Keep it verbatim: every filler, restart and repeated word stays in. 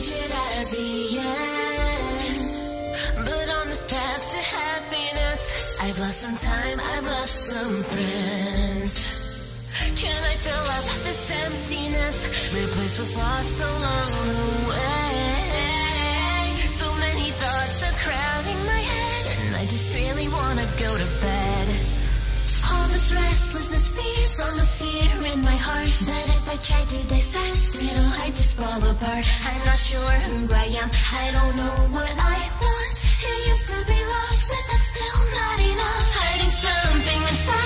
reach it at the end. But on this path to happiness, I've lost some time, I've lost some friends. Can I fill up this emptiness? The place was lost along the way. So many thoughts are crowding my head, and I just really wanna go to bed. All this restlessness feeds on the fear in my heart, that if I try to dissect it all, I just fall apart. I'm not sure who I am, I don't know what I want. It used to be love, but that's still not enough. Hiding something inside